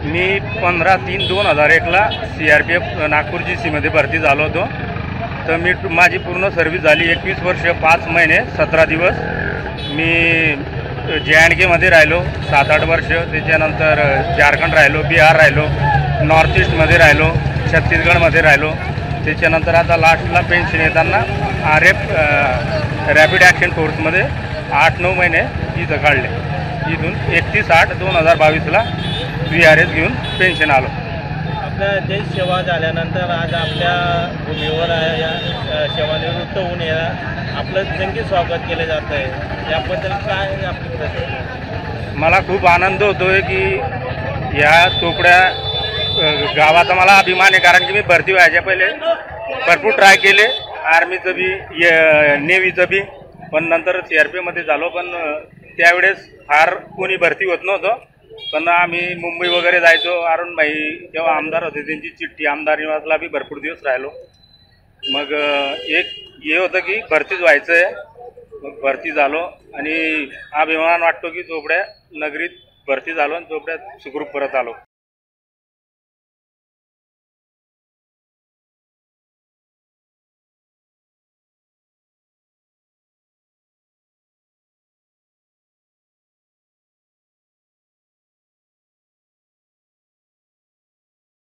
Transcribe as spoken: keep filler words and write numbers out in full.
मी पंधरा तीन दोन हजार एकला C R P F Nagpur G सीमध्ये भरती झालो होतो. तर मी माझी पूर्ण सर्व्हिस झाली एकवीस वर्ष पाच महिने सतरा दिवस. मी जे अँड केमध्ये राहिलो सात आठ वर्ष. त्याच्यानंतर झारखंड राहिलो, बिहार राहिलो, नॉर्थ ईस्टमध्ये राहिलो, छत्तीसगडमध्ये राहिलो. त्याच्यानंतर आता लास्टला पेन्शन येताना आर एफ रॅपिड ॲक्शन फोर्समध्ये आठ नऊ महिने इथं काढले. इथून एकतीस आठ दोन हजार बावीसला व्ही आर एस घेऊन पेन्शन आलो. आपल्या देश सेवा झाल्यानंतर आज आपल्या भूमीवर या सेवानिवृत्त होऊन या आपलं जंगी स्वागत केलं जातं आहे. याबद्दल काय आपली प्रतिक्रिया? मला खूप आनंद होतो आहे की या चोपड्या गावाचा मला अभिमान आहे. कारण की मी भरती व्हायच्या पहिले भरपूर ट्राय केले, आर्मीचं बी नेव्हीचं बी, पण नंतर सी आर पी एफमध्ये झालो. पण त्यावेळेस फार कोणी भरती होत नव्हतं. पण आम्ही मुंबई वगैरे जायचो. अरुण भाई जेव्हा आमदार होते त्यांची चिठ्ठी आमदार निवासला बी भरपूर दिवस राहिलो. मग एक हे होतं की भरतीच व्हायचं आहे. मग भरती झालो आणि अभिमान वाटतो की चोपड्या नगरीत भरती झालो आणि चोपड्यात सुखरूप परत आलो.